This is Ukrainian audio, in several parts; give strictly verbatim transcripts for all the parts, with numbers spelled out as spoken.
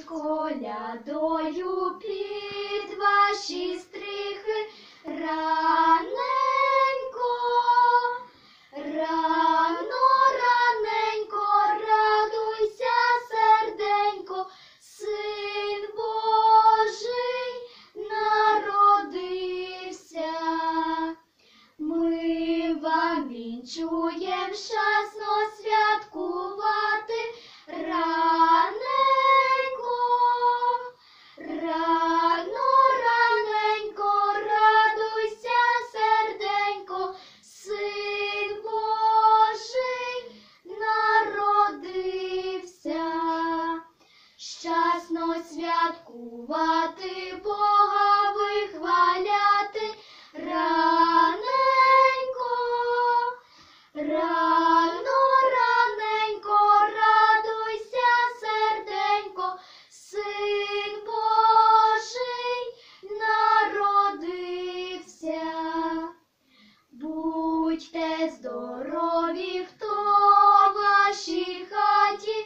колядою під ваші стріхи. Раненько, рано, раненько, радуйся, серденько, Син Божий народився. Ми вам вінчуєм щасно святкувати. Раненько, рано, раненько, радуйся, серденько, Син Божий народився. Щасно святкувати, Бога вихваляти. Раненько, рано, раненько, радуйся, серденько, Син Божий народився. Будьте здорові, хто в вашій хаті.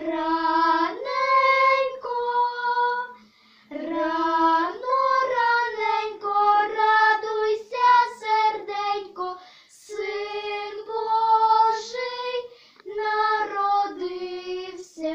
Раненько, рано, раненько, радуйся, серденько, Син Божий народився.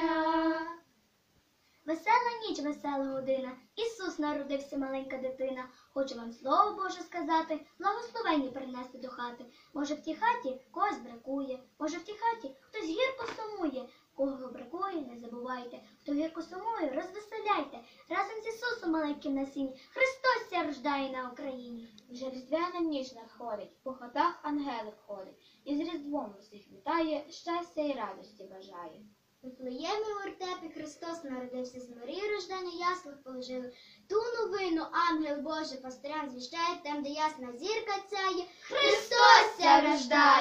Весела ніч, весела година, Ісус народився, маленька дитина. Хочу вам слово Боже сказати, благословення принести до хати. Може, в тій хаті когось бракує, може, в тій хаті хтось гірко сумує. Кого бракує, не забувайте, хто гірко сумує, розвеселяйте. Разом з Ісусом маленьким на сіні Христос ся рождає на Україні. Вже різдвяна ніч надходить, по хатах ангелик ходить, і з Різдвом усіх вітає, щастя і радості бажає. У Вифлеємі в вертепі Христос народився, з Марії рождення яслах положили. Ту новину ангел Божий пастирям звіщає, там, де ясна зірка цяє, Христос ся рождає.